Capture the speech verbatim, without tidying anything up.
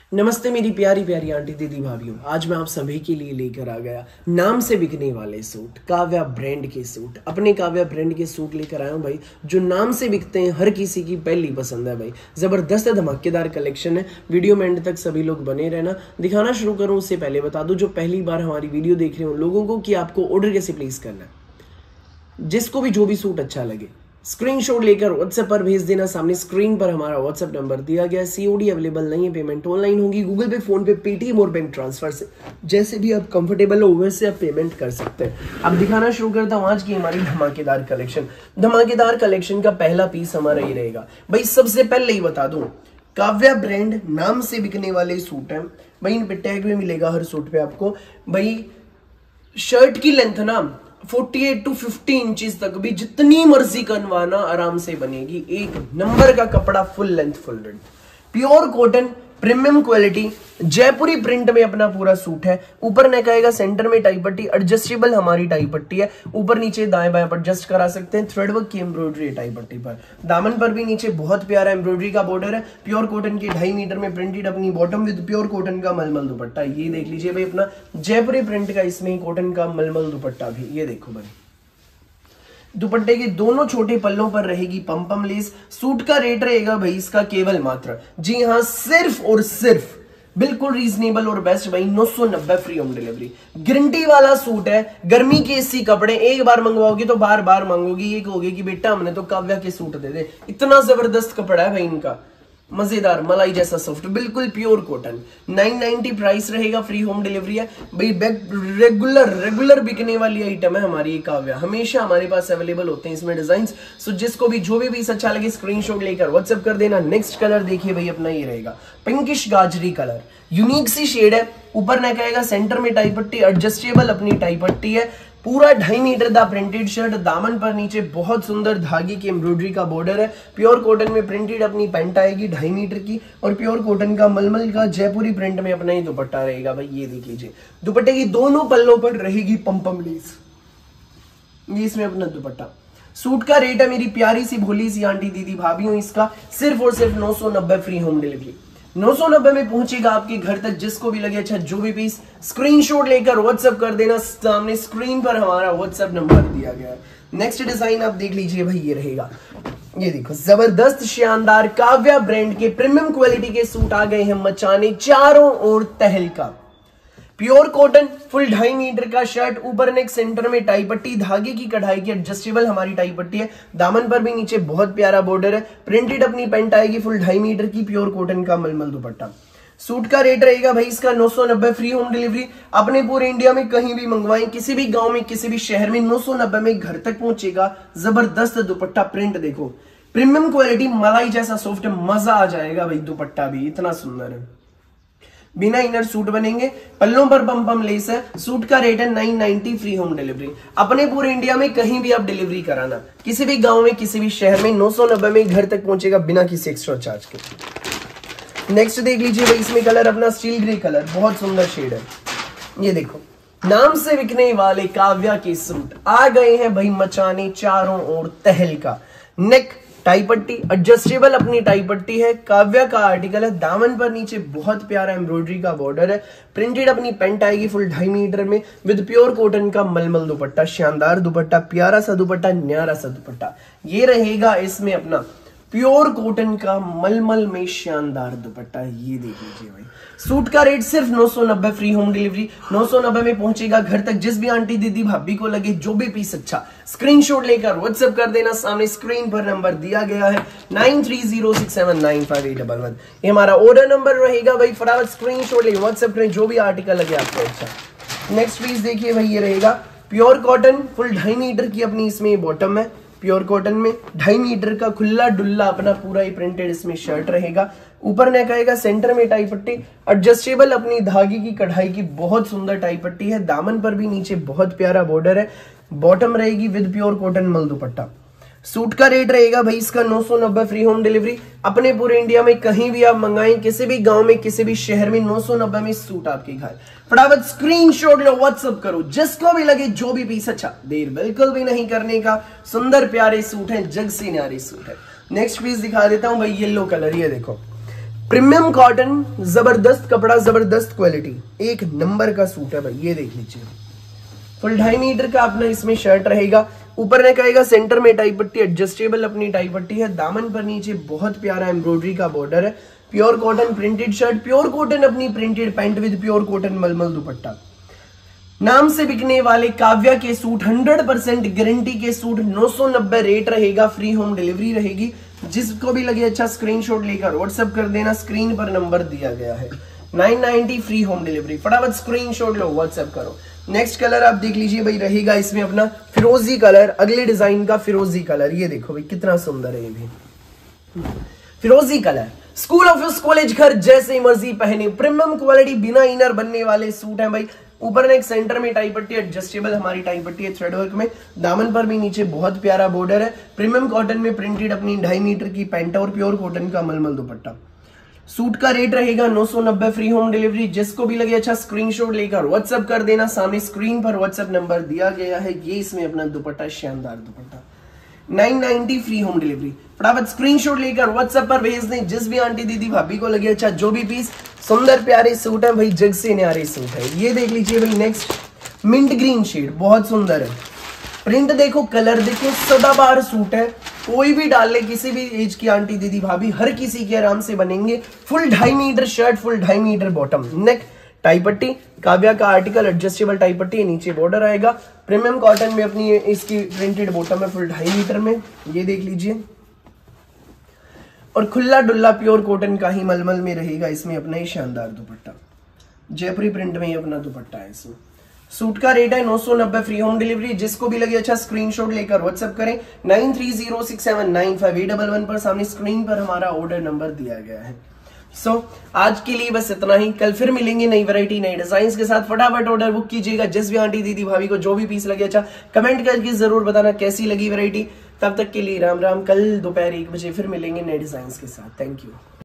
नमस्ते मेरी प्यारी प्यारी आंटी दीदी भाभीयों। आज मैं आप सभी के लिए लेकर आ गया नाम से बिकने वाले सूट, काव्या ब्रांड के सूट। अपने काव्या ब्रांड के सूट लेकर आया हूं भाई, जो नाम से बिकते हैं, हर किसी की पहली पसंद है भाई। जबरदस्त धमाकेदार कलेक्शन है। वीडियो में एंड तक सभी लोग बने रहना। दिखाना शुरू करूं उससे पहले बता दूं, जो पहली बार हमारी वीडियो देख रहे हो लोगों को, कि आपको ऑर्डर कैसे प्लेस करना है। जिसको भी जो भी सूट अच्छा लगे स्क्रीनशॉट लेकर व्हाट्सएप पर भेज देना। सामने स्क्रीन पर हमारा व्हाट्सएप नंबर दिया गया है। सीओडी अवेलेबल नहीं है, पेमेंट ऑनलाइन होगी, Google Pay, PhonePe, Paytm और बैंक ट्रांसफर से। जैसे भी आप कंफर्टेबल हो वैसे आप पेमेंट कर सकते हैं। अब दिखाना शुरू करता हूँ आज की हमारी धमाकेदार कलेक्शन। धमाकेदार कलेक्शन का पहला पीस हमारा ही रहेगा भाई। सबसे पहले ही बता दूं, काव्या ब्रांड नाम से बिकने वाले सूट है भाई। इन पे टैग में मिलेगा हर सूट पे आपको भाई। शर्ट की लेंथ ना अड़तालीस टू पचास इंचेस तक भी जितनी मर्जी कनवाना आराम से बनेगी। एक नंबर का कपड़ा, full length full length, pure cotton, premium quality, Jaipuri print में अपना पूरा सूट है। ऊपर नेक आएगा, सेंटर में टाई पट्टी, एडजस्टेबल हमारी टाई पट्टी है। ऊपर नीचे दाएं बाएं पर एडजस्ट करा सकते हैं। थ्रेड वर्क की एम्ब्रॉयडरी है टाई पट्टी पर। दामन पर भी नीचे बहुत प्यारा एम्ब्रॉयडरी का बॉर्डर है। प्योर कॉटन के ढाई मीटर में प्रिंटेड अपनी बॉटम विद प्योर कॉटन का मलमल दुपट्टा। ये देख लीजिए भाई, अपना जयपुरी प्रिंट का इसमें कॉटन का मलमल दुपट्टा भी। ये देखो भाई, दुपट्टे के दोनों छोटे पल्लों पर रहेगी पम पम लेस। सूट का रेट रहेगा भाई इसका केवल मात्र, जी हाँ, सिर्फ और सिर्फ बिल्कुल रीजनेबल और बेस्ट भाई, नौ सौ नब्बे फ्री होम डिलीवरी। गारंटी वाला सूट है। गर्मी के एसी कपड़े एक बार मंगवाओगी तो बार बार मांगोगी। ये कहोगे कि बेटा हमने तो काव्या के सूट दे दे। इतना जबरदस्त कपड़ा है भाई इनका, मजेदार, मलाई जैसा सॉफ्ट, बिल्कुल प्योर कॉटन। नौ सौ नब्बे प्राइस रहेगा, फ्री होम डिलीवरी है भाई। रेगुलर रेगुलर बिकने वाली आइटम है हमारी ये काव्या। हमेशा हमारे पास अवेलेबल होते हैं इसमें डिजाइन। सो जिसको भी जो भी पीस अच्छा लगे स्क्रीनशॉट लेकर व्हाट्सएप कर देना। नेक्स्ट कलर देखिए भाई, अपना ये रहेगा पिंकिश गाजरी कलर। यूनिक सी शेड है। ऊपर नेक आएगा, सेंटर में टाई पट्टी, एडजस्टेबल अपनी टाई पट्टी है। पूरा ढाई मीटर दा प्रिंटेड शर्ट। दामन पर नीचे बहुत सुंदर धागे की एम्ब्रॉयडरी का बॉर्डर है। प्योर कॉटन में प्रिंटेड अपनी पैंट आएगी ढाई मीटर की, और प्योर कॉटन का मलमल का जयपुरी प्रिंट में अपना ही दुपट्टा रहेगा भाई। ये देख लीजिए, दुपट्टे की दोनों पल्लों पर रहेगी पम-पम लेस। ये इसमें अपना दुपट्टा। सूट का रेट है मेरी प्यारी सी भोली सी आंटी दीदी भाभीयों, इसका सिर्फ और सिर्फ नौ सौ नब्बे फ्री होम डिलीवरी। नौ सौ नब्बे में पहुंचेगा आपके घर तक। जिसको भी लगे अच्छा जो भी पीस स्क्रीनशॉट लेकर व्हाट्सएप कर देना। सामने स्क्रीन पर हमारा व्हाट्सएप नंबर दिया गया है। नेक्स्ट डिजाइन आप देख लीजिए भाई, ये रहेगा। ये देखो, जबरदस्त शानदार काव्या ब्रांड के प्रीमियम क्वालिटी के सूट आ गए हैं मचाने चारों ओर तहलका। प्योर कॉटन, फुल ढाई मीटर का शर्ट। ऊपर नेक, सेंटर में टाई पट्टी, धागे की कढ़ाई की एडजस्टेबल हमारी टाई पट्टी है। दामन पर भी नीचे बहुत प्यारा बॉर्डर है। प्रिंटेड अपनी पैंट आएगी फुल ढाई मीटर की, प्योर कॉटन का मलमल दुपट्टा। सूट का रेट रहेगा भाई इसका नौ सौ नब्बे फ्री होम डिलीवरी। अपने पूरे इंडिया में कहीं भी मंगवाएं, किसी भी गांव में, किसी भी शहर में, नौ सौ नब्बे में घर तक पहुंचेगा। जबरदस्त दुपट्टा, प्रिंट देखो, प्रीमियम क्वालिटी, मलाई जैसा सॉफ्ट, मजा आ जाएगा भाई। दुपट्टा भी इतना सुंदर है। बिना इनर सूट बनेंगे। पल्लों पर पम पम लेस है। सूट का रेट है नौ सौ नब्बे फ्री होम डिलीवरी। अपने पूरे इंडिया में कहीं भी आप डिलीवरी कराना, किसी भी गांव में, किसी भी शहर में, नौ सौ नब्बे में घर तक पहुंचेगा बिना किसी एक्स्ट्रा चार्ज के। नेक्स्ट देख लीजिए भाई, इसमें कलर अपना स्टील ग्रे कलर, बहुत सुंदर शेड है। ये देखो, नाम से बिकने वाले काव्या के सूट आ गए हैं भाई मचाने चारों ओर तहलका। नेक टाई पट्टी, एडजस्टेबल अपनी टाई पट्टी है। काव्या का आर्टिकल है। दामन पर नीचे बहुत प्यारा एम्ब्रॉयडरी का बॉर्डर है। प्रिंटेड अपनी पैंट आएगी फुल ढाई मीटर में विद प्योर कॉटन का मलमल दुपट्टा। शानदार दुपट्टा, प्यारा सा दुपट्टा, न्यारा सा दुपट्टा। ये रहेगा इसमें अपना प्योर कॉटन का मलमल में शानदार दुपट्टा। ये देख लीजिए भाई। सूट का रेट सिर्फ नौ सौ नब्बे फ्री होम डिलीवरी। नौ सौ नब्बे में पहुंचेगा घर तक। जिस भी आंटी दीदी भाभी को लगे जो भी पीस अच्छा, स्क्रीनशॉट लेकर व्हाट्सएप कर देना। सामने स्क्रीन पर नंबर दिया गया है nine three zero six seven nine five eight one one. ये हमारा ऑर्डर नंबर रहेगा भाई। फटाफट स्क्रीनशॉट लेकर व्हाट्सएप करें जो भी आर्टिकल लगे आपको अच्छा। नेक्स्ट पीस देखिए भाई, ये रहेगा प्योर कॉटन, फुल ढाई मीटर की अपनी इसमें बॉटम है। प्योर कॉटन में ढाई मीटर का खुला डुल्ला अपना पूरा ही प्रिंटेड इसमें शर्ट रहेगा। ऊपर नेक आएगा, सेंटर में टाई पट्टी, एडजस्टेबल अपनी धागे की कढ़ाई की बहुत सुंदर टाई पट्टी है। दामन पर भी नीचे बहुत प्यारा बॉर्डर है। बॉटम रहेगी विद प्योर कॉटन मल दुपट्टा। सूट का रेट रहेगा भाई इसका नौ सौ नब्बे फ्री होम डिलीवरी। अपने पूरे इंडिया में कहीं भी आप मंगाएं, किसी भी गांव में, किसी भी शहर में, नौ सौ नब्बे में सूट आपके घर। फटाफट स्क्रीनशॉट लो, व्हाट्सएप करो, जिसको भी लगे जो भी पीस अच्छा। देर बिल्कुल भी नहीं करने का। सुंदर प्यारे सूट है, जग से न्यारे सूट है। नेक्स्ट पीस दिखा देता हूं भाई, येलो कलर। ये देखो, प्रीमियम कॉटन, जबरदस्त कपड़ा, जबरदस्त क्वालिटी, एक नंबर का सूट है भाई। ये देख लीजिए, फुल ढाई मीटर का अपना इसमें शर्ट रहेगा। ऊपर ने कहेगा सेंटर में टाई पट्टी, एडजस्टेबल अपनी टाई पट्टी है। दामन पर नीचे बहुत प्यारा एम्ब्रॉयडरी का बॉर्डर है। Pure cotton printed shirt, pure cotton अपनी printed pant with pure cotton मलमल दुपट्टा। नाम से बिकने वाले काव्या के सूट, हंड्रेड परसेंट गारंटी के सूट, नौ सौ नब्बे रेट रहेगा, फ्री होम डिलीवरी रहेगी। जिसको भी लगे अच्छा स्क्रीनशॉट लेकर व्हाट्सएप कर देना, स्क्रीन पर नंबर दिया गया है। Nine ninety free home delivery, फटाफट स्क्रीनशॉट लो, व्हाट्सएप करो। नेक्स्ट कलर आप देख लीजिए भाई, रहेगा इसमें अपना फिरोजी कलर, अगले डिजाइन का फिरोजी कलर। ये देखो भाई कितना सुंदर है ये भी, फिरोजी कलर। स्कूल ऑफिस कॉलेज घर जैसे मर्जी पहने, प्रीमियम क्वालिटी, बिना इनर बनने वाले सूट हैं भाई। ऊपर ने एक सेंटर में टाई पट्टी, एडजस्टेबल हमारी टाई पट्टी है थ्रेड वर्क में। दामन पर भी नीचे बहुत प्यारा बॉर्डर है। प्रीमियम कॉटन में प्रिंटेड अपनी ढाई मीटर की पैंट और प्योर कॉटन का मलमल दुपट्टा। सूट का रेट रहेगा नौ सौ नब्बे, फ्री होम डिलीवरी। जिसको भी लगे अच्छा स्क्रीनशॉट लेकर व्हाट्सएप कर देना, सामने स्क्रीन पर व्हाट्सएप नंबर दिया गया है। ये इसमें अपना दुपट्टा, शानदार दुपट्टा, nine ninety free home delivery. फटाफट स्क्रीनशॉट लेकर व्हाट्सएप पर भेज दें। जिस भी आंटी दीदी भाभी को लगे अच्छा जो भी पीस, सुंदर प्यारे सूट है भाई, जग से न्यारे सूट है। ये देख लीजिए भाई, नेक्स्ट मिंट ग्रीन शेड, बहुत सुंदर है। प्रिंट देखो, कलर देखो, सदाबहार सूट है। कोई भी डाल ले, किसी भी एज की आंटी दीदी भाभी, हर किसी के आराम से बनेंगे। फुल ढाई मीटर शर्ट, फुल ढाई मीटर बॉटम, नेक टाई पट्टी, काव्या का आर्टिकल, एडजस्टेबल टाई पट्टी, नीचे बॉर्डर आएगा। प्रीमियम कॉटन में अपनी इसकी प्रिंटेड बॉटम है, फुल ढाई मीटर में। ये देख लीजिए, और खुला डुल्ला प्योर कॉटन का ही मलमल में रहेगा इसमें अपना ही शानदार दुपट्टा। जयपुरी प्रिंट में ही अपना दुपट्टा है इसमें। सूट का रेट है नौ सौ नब्बे, फ्री होम डिलीवरी। जिसको भी लगे अच्छा स्क्रीनशॉट लेकर व्हाट्सएप करें nine three zero six seven nine five eight double one पर, सामने स्क्रीन पर हमारा ऑर्डर नंबर दिया गया है। सो so, आज के लिए बस इतना ही। कल फिर मिलेंगे नई वैरायटी, नए डिजाइन के साथ। फटाफट ऑर्डर बुक कीजिएगा। जिस भी आंटी दीदी भाभी को जो भी पीस लगे अच्छा कमेंट करके जरूर बताना कैसी लगी वैरायटी। तब तक के लिए राम राम। कल दोपहर एक बजे फिर मिलेंगे नए डिजाइन के साथ। Thank you.